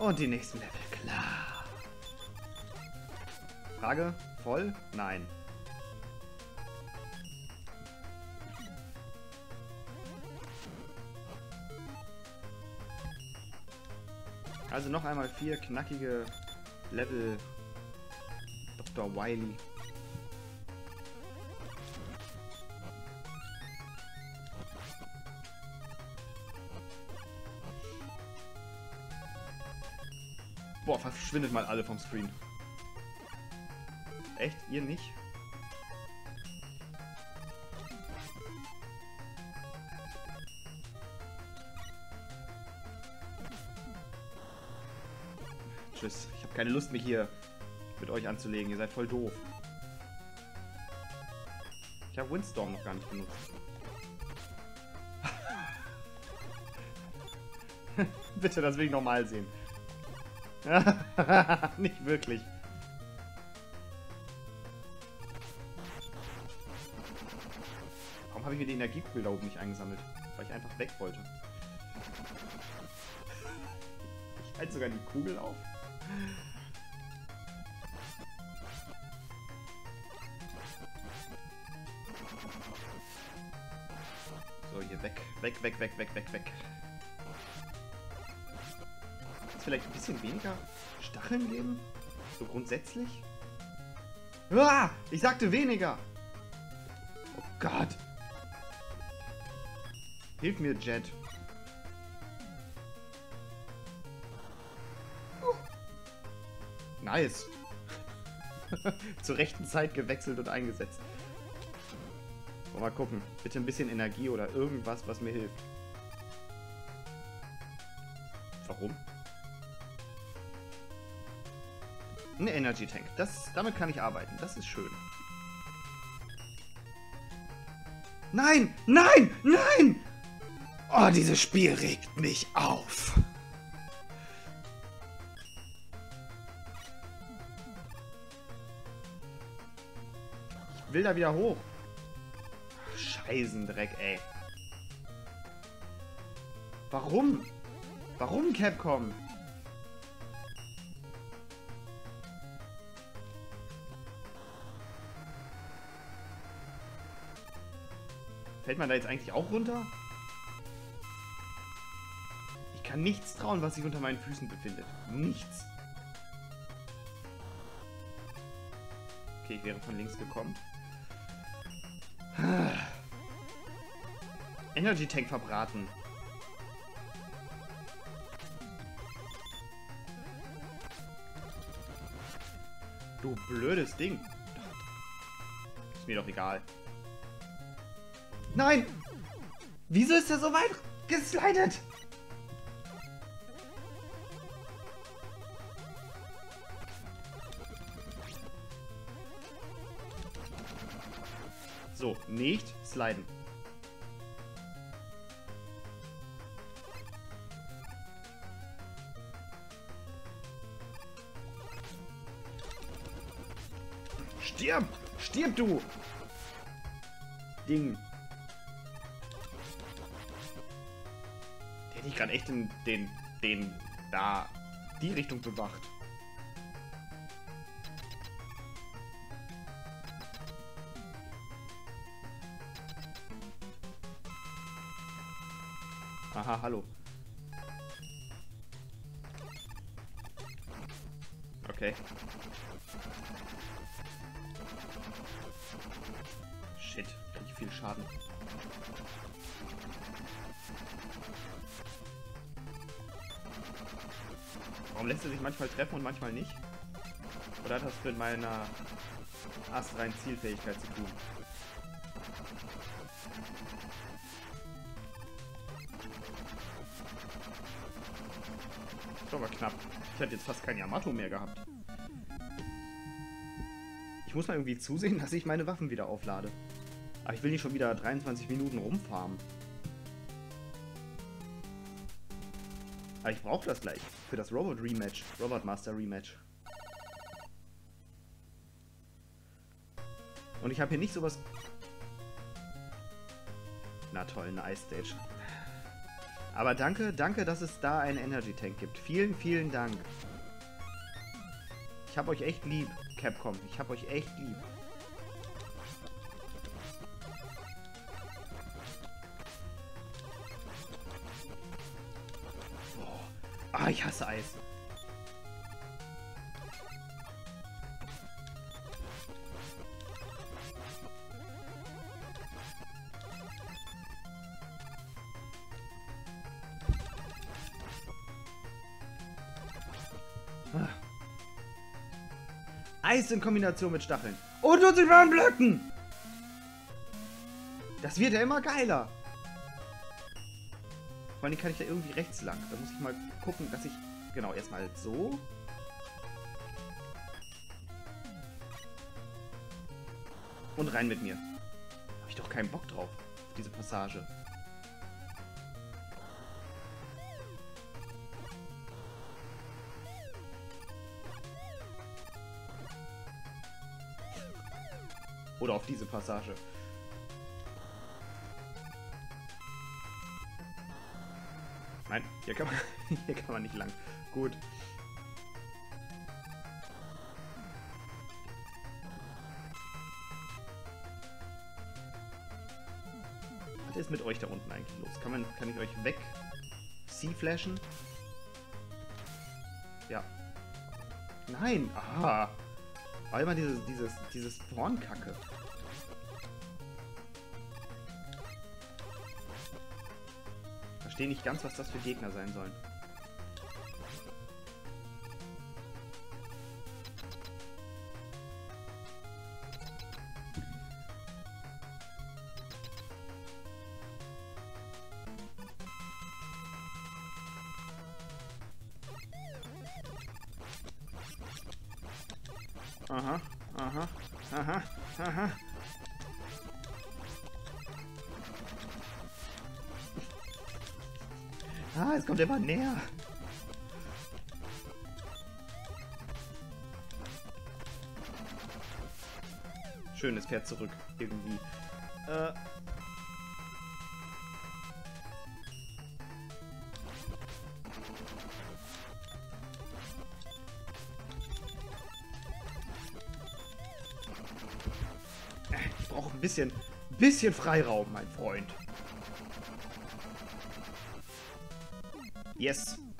Und die nächsten Level, klar. Frage, voll? Nein. Also noch einmal 4 knackige Level Dr. Wily. Boah, verschwindet mal alle vom Screen. Echt? Ihr nicht? Tschüss. Ich habe keine Lust, mich hier mit euch anzulegen. Ihr seid voll doof. Ich habe Windstorm noch gar nicht benutzt. Bitte, das will ich nochmal sehen. Nicht wirklich. Warum habe ich mir die Energiekugel da oben nicht eingesammelt? Weil ich einfach weg wollte. Ich halte sogar die Kugel auf. So, hier weg. Weg, weg, weg, weg, weg, weg. Vielleicht ein bisschen weniger Stacheln geben? So grundsätzlich? Ah, ich sagte weniger! Oh Gott! Hilf mir, Jet. Nice. Zur rechten Zeit gewechselt und eingesetzt. Mal gucken. Bitte ein bisschen Energie oder irgendwas, was mir hilft. Warum? Ein Energy Tank. Damit kann ich arbeiten. Das ist schön. Nein! Nein! Nein! Oh, dieses Spiel regt mich auf. Ich will da wieder hoch. Scheißendreck, ey. Warum? Warum, Capcom? Fällt man da jetzt eigentlich auch runter? Ich kann nichts trauen, was sich unter meinen Füßen befindet. Nichts. Okay, ich wäre von links gekommen. Energy Tank verbraten. Du blödes Ding. Ist mir doch egal. Nein! Wieso ist er so weit geslidet? So, nicht sliden. Stirb! Stirb, du! Ding. Der hätte ich gerade echt in die Richtung bewacht. Aha, hallo. Okay. Shit, krieg ich viel Schaden. Warum lässt er sich manchmal treffen und manchmal nicht? Oder hat das mit meiner astreinen Zielfähigkeit zu tun? Das war aber knapp. Ich hätte jetzt fast kein Yamato mehr gehabt. Ich muss mal irgendwie zusehen, dass ich meine Waffen wieder auflade. Aber ich will nicht schon wieder 23 Minuten rumfarmen. Aber ich brauche das gleich. Für das Robot-Rematch. Robot-Master-Rematch. Und ich habe hier nicht sowas... Na toll, eine Ice Stage. Aber danke, danke, dass es da einen Energy Tank gibt. Vielen, vielen Dank. Ich hab euch echt lieb, Capcom. Ich hab euch echt lieb. Boah. Ah, ich hasse Eis. Ah. Eis in Kombination mit Stacheln. Und uns über den Blöcken! Das wird ja immer geiler. Vor allem kann ich da irgendwie rechts lang. Da muss ich mal gucken, dass ich... Genau, erstmal so. Und rein mit mir. Hab ich doch keinen Bock drauf. Auf diese Passage. Oder auf diese Passage. Nein, hier kann man nicht lang. Gut. Was ist mit euch da unten eigentlich los? Kann ich euch weg C-flashen? Ja. Nein! Aha! War immer dieses Spawn-Kacke. Verstehe nicht ganz, was das für Gegner sein sollen. Aha, aha, aha, aha. Ah, es kommt immer näher. Schön, es fährt zurück. Irgendwie. Ich brauche ein bisschen Freiraum, mein Freund. Yes.